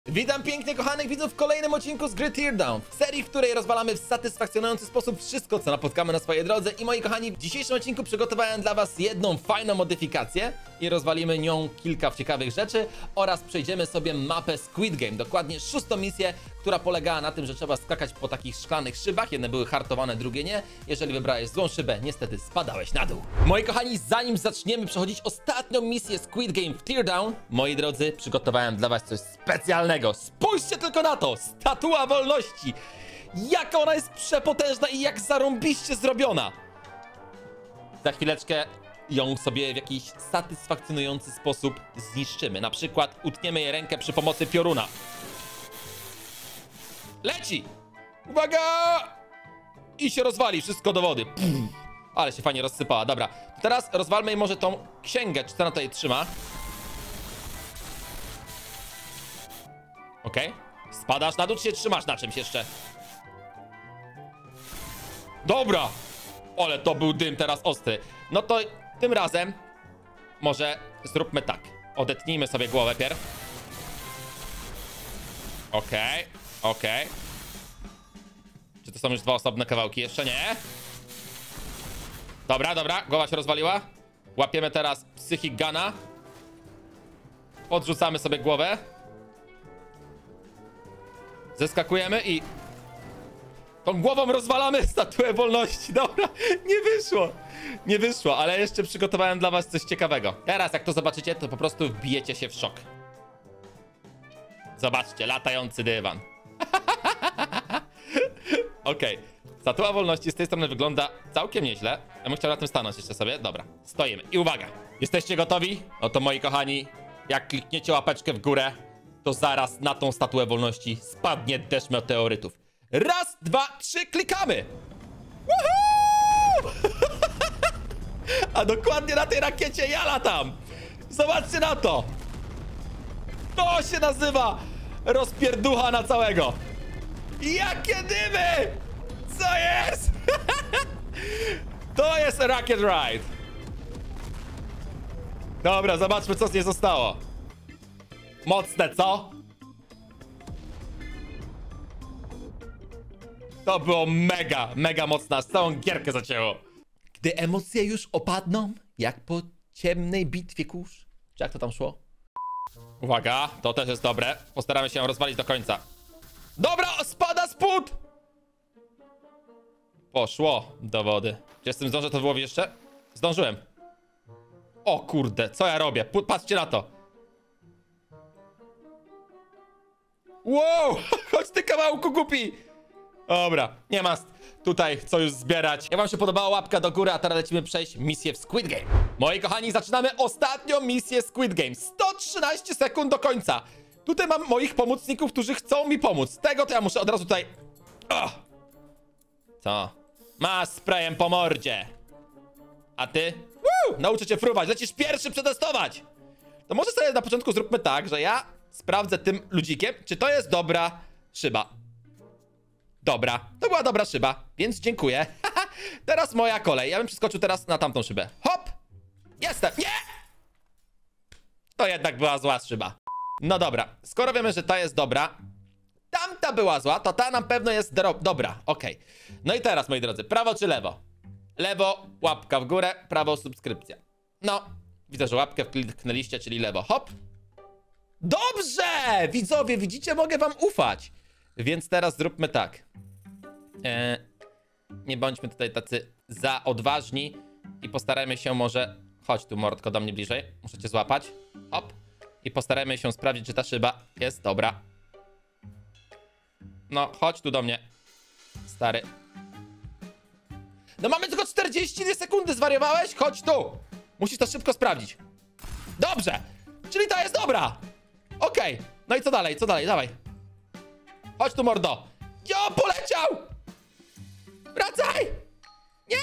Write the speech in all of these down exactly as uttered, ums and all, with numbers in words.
Witam pięknie kochanych widzów w kolejnym odcinku z gry Teardown, w serii, w której rozwalamy w satysfakcjonujący sposób wszystko, co napotkamy na swojej drodze. I moi kochani, w dzisiejszym odcinku przygotowałem dla was jedną fajną modyfikację i rozwalimy nią kilka ciekawych rzeczy oraz przejdziemy sobie mapę Squid Game, dokładnie szóstą misję, która polegała na tym, że trzeba skakać po takich szklanych szybach. Jedne były hartowane, drugie nie. Jeżeli wybrałeś złą szybę, niestety spadałeś na dół. Moi kochani, zanim zaczniemy przechodzić ostatnią misję Squid Game w Teardown, moi drodzy, przygotowałem dla was coś specjalnego. Spójrzcie tylko na to! Statua wolności! Jaka ona jest przepotężna i jak zarąbiście zrobiona! Za chwileczkę ją sobie w jakiś satysfakcjonujący sposób zniszczymy. Na przykład utniemy jej rękę przy pomocy pioruna. Leci! Uwaga! I się rozwali wszystko do wody. Pff, ale się fajnie rozsypała. Dobra, to teraz rozwalmy jej może tą księgę. Czy ona tutaj trzyma? Okej. Okay. Spadasz na dół, czy się trzymasz na czymś jeszcze? Dobra! Ale to był dym teraz ostry. No to tym razem może zróbmy tak. Odetnijmy sobie głowę pierw. Okej, okay, okej. Okay. Czy to są już dwa osobne kawałki? Jeszcze nie. Dobra, dobra, głowa się rozwaliła. Łapiemy teraz Psychic Guna. Podrzucamy sobie głowę. Zeskakujemy i tą głową rozwalamy statuę wolności. Dobra, nie wyszło. Nie wyszło, ale jeszcze przygotowałem dla was coś ciekawego. Teraz jak to zobaczycie, to po prostu wbijecie się w szok. Zobaczcie, latający dywan. Okej, okay. Statua wolności z tej strony wygląda całkiem nieźle. Ja bym chciał na tym stanąć jeszcze sobie. Dobra, stoimy. I uwaga, jesteście gotowi? No to moi kochani, jak klikniecie łapeczkę w górę, to zaraz na tą statuę wolności spadnie deszcz meteorytów. Raz, dwa, trzy, klikamy! Woohoo! A dokładnie na tej rakiecie ja latam! Zobaczcie na to! To się nazywa rozpierducha na całego! Jakie dymy! Co jest? To jest Rocket Ride! Dobra, zobaczmy, co z niej zostało. Mocne, co? To było mega, mega mocne, aż całą gierkę zacięło. Gdy emocje już opadną, jak po ciemnej bitwie kurz. Czy jak to tam szło? Uwaga, to też jest dobre. Postaramy się ją rozwalić do końca. Dobra, spada spód! Poszło do wody. Czy jestem zdążę to wyłowić jeszcze? Zdążyłem. O kurde, co ja robię? P patrzcie na to. Wow, chodź ty kawałku głupi. Dobra, nie ma tutaj co już zbierać. Jak wam się podobała, łapka do góry, a teraz lecimy przejść misję w Squid Game. Moi kochani, zaczynamy ostatnią misję Squid Game. sto trzynaście sekund do końca. Tutaj mam moich pomocników, którzy chcą mi pomóc. Tego to ja muszę od razu tutaj... Oh. Co? Masz sprayem po mordzie. A ty? Woo! Nauczę cię fruwać, lecisz pierwszy przetestować. To może sobie na początku zróbmy tak, że ja sprawdzę tym ludzikiem, czy to jest dobra szyba. Dobra, to była dobra szyba, więc dziękuję. Teraz moja kolej. Ja bym przeskoczył teraz na tamtą szybę. Hop! Jestem! Nie! To jednak była zła szyba. No dobra, skoro wiemy, że ta jest dobra, tamta była zła, to ta na pewno jest dobra. Okej. Okay. No i teraz, moi drodzy, prawo czy lewo? Lewo, łapka w górę, prawo, subskrypcja. No, widzę, że łapkę kliknęliście, czyli lewo. Hop! Dobrze! Widzowie, widzicie, mogę wam ufać. Więc teraz zróbmy tak. Eee, nie bądźmy tutaj tacy za odważni i postarajmy się może... Chodź tu, mordko, do mnie bliżej. Muszę cię złapać. Hop. I postarajmy się sprawdzić, czy ta szyba jest dobra. No, chodź tu do mnie, stary. No mamy tylko czterdzieści dwie sekundy, zwariowałeś? Chodź tu. Musisz to szybko sprawdzić. Dobrze. Czyli ta jest dobra. Okej. Okay. No i co dalej, co dalej, dawaj. Chodź tu, mordo. Jo, poleciał! Wracaj! Nie!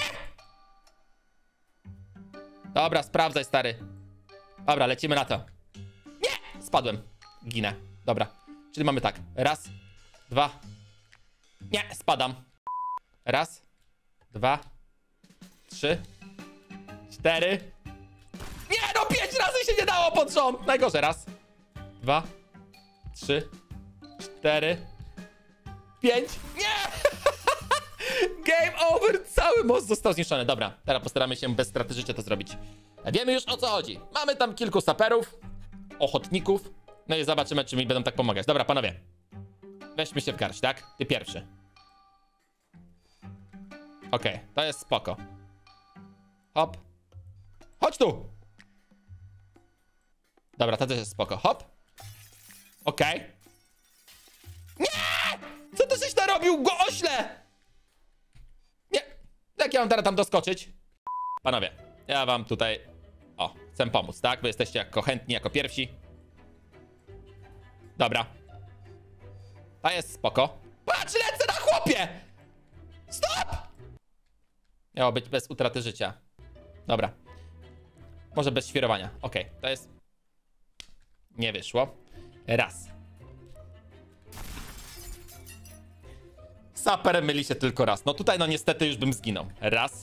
Dobra, sprawdzaj, stary. Dobra, lecimy na to. Nie! Spadłem. Ginę. Dobra. Czyli mamy tak. Raz, dwa. Nie, spadam. Raz, dwa, trzy, cztery. Nie, no pięć razy się nie dało pod rząd. Najgorzej. Raz, dwa, trzy, cztery, pięć. Nie! Game over! Cały most został zniszczony. Dobra, teraz postaramy się bez straty życia to zrobić. Wiemy już, o co chodzi. Mamy tam kilku saperów, ochotników. No i zobaczymy, czy mi będą tak pomagać. Dobra, panowie. Weźmy się w garść, tak? Ty pierwszy. Okej, okay, to jest spoko. Hop. Chodź tu! Dobra, to też jest spoko. Hop. Okej. Okay. Nie! Co ty żeś narobił, go ośle? Nie. Jak ja mam teraz tam doskoczyć? Panowie, ja wam tutaj... O, chcę pomóc, tak? Wy jesteście jako chętni, jako pierwsi. Dobra. To jest spoko. Patrz, lecę na chłopie! Stop! Miało być bez utraty życia. Dobra. Może bez świrowania. Okej, okay, to jest... Nie wyszło. Raz. Saper myli się tylko raz. No tutaj no niestety już bym zginął. Raz.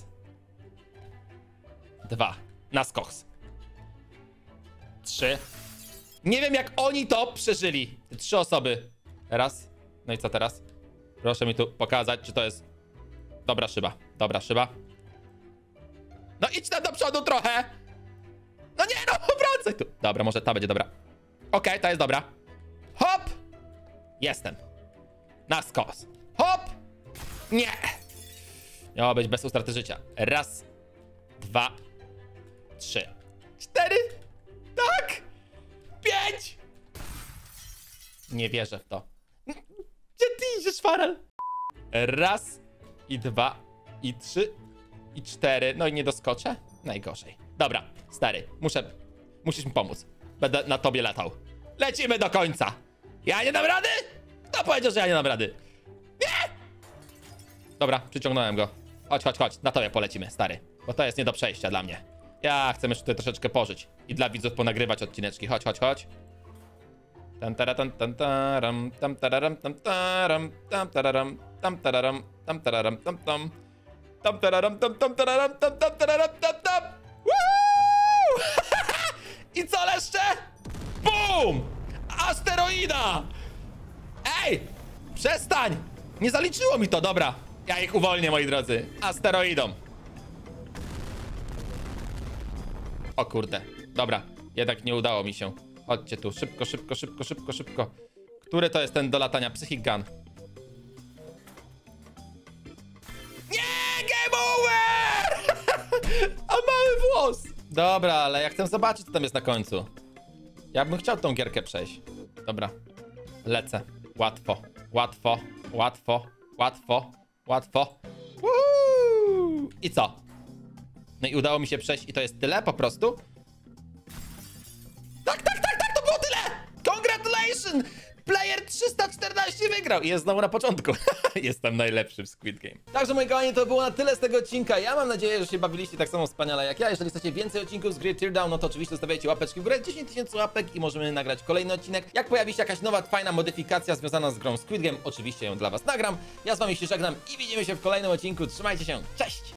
Dwa. Na skoks. Trzy. Nie wiem jak oni to przeżyli. Te trzy osoby. Raz. No i co teraz? Proszę mi tu pokazać, czy to jest... Dobra szyba. Dobra szyba. No idź tam do przodu trochę. No nie no, wracaj tu. Dobra, może ta będzie dobra. Okej, okay, ta jest dobra. Hop. Jestem. Na skos. Hop. Nie. Miało być bez utraty życia. Raz. Dwa. Trzy. Cztery. Tak. Pięć. Nie wierzę w to. Gdzie ty idziesz, Farel? Raz. I dwa. I trzy. I cztery. No i nie doskoczę? Najgorzej. Dobra, stary. Muszę... Musisz mi pomóc. Będę na tobie latał. Lecimy do końca. Ja nie dam rady? Kto powiedział, że ja nie dam rady? Nie! Dobra, przyciągnąłem go. Chodź, chodź, chodź. Na tobie polecimy, stary. Bo to jest nie do przejścia dla mnie. Ja chcę już tutaj troszeczkę pożyć. I dla widzów ponagrywać odcineczki. Chodź, chodź, chodź. Tam tararam, tam taram, tam tararam, tam taram, tam tararam, tam tararam, tam tararam, tam tam. Tam tararam, tam tam tararam, tam tam tararam, tam tam. Woo! I co leszcze? Bum! Asteroida! Ej! Przestań! Nie zaliczyło mi to, dobra. Ja ich uwolnię, moi drodzy. Asteroidą. O kurde. Dobra. Jednak nie udało mi się. Chodźcie tu. Szybko, szybko, szybko, szybko, szybko. Który to jest ten do latania? Psychic Gun. Nie! Game over! A mały włos! Dobra, ale ja chcę zobaczyć, co tam jest na końcu. Ja bym chciał tą gierkę przejść. Dobra. Lecę. Łatwo. Łatwo. Łatwo. Łatwo. Łatwo. Woo! I co? No i udało mi się przejść i to jest tyle po prostu? Tak, tak, tak, tak, to było tyle! Congratulations! Player trzysta czternaście wygrał i jest znowu na początku. Jestem najlepszy w Squid Game. Także moi kochani, to było na tyle z tego odcinka. Ja mam nadzieję, że się bawiliście tak samo wspaniale jak ja. Jeżeli chcecie więcej odcinków z gry Teardown, no to oczywiście zostawiajcie łapeczki w górę. dziesięć tysięcy łapek i możemy nagrać kolejny odcinek. Jak pojawi się jakaś nowa, fajna modyfikacja związana z grą Squid Game, oczywiście ją dla was nagram. Ja z wami się żegnam i widzimy się w kolejnym odcinku. Trzymajcie się, cześć!